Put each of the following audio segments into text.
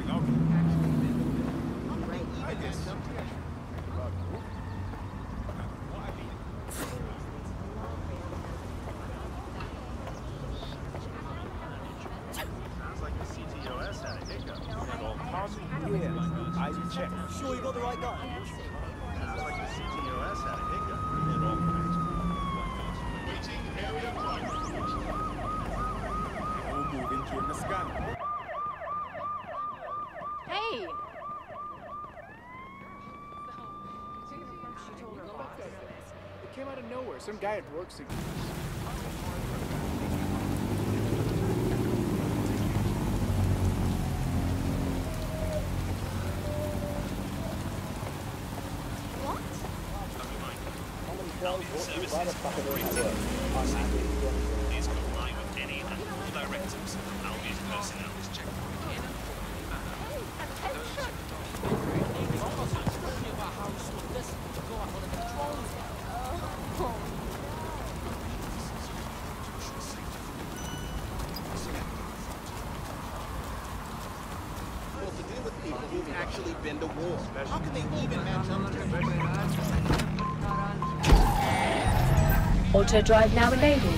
Sure you got the right guy? Sounds like the CTOS had a hiccup. It all waiting area one. We'll move into the scan. Hey! It came out of nowhere. Some guy at work suggested. Services operating. Please comply with any and all directives. Albion personnel is checked. Well, to deal with people who've actually been to war, how can they even match up to Auto drive now enabled.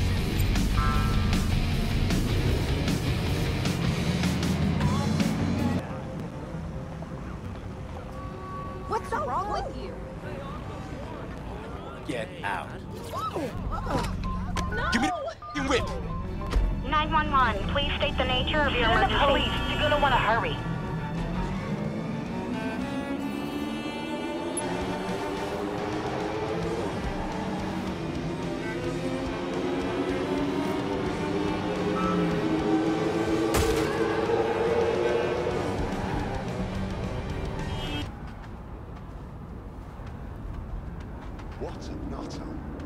What's wrong with you? Get out. No! Give me the whip. 911, please state the nature of your emergency. The police. You're gonna want to hurry. What a nutter.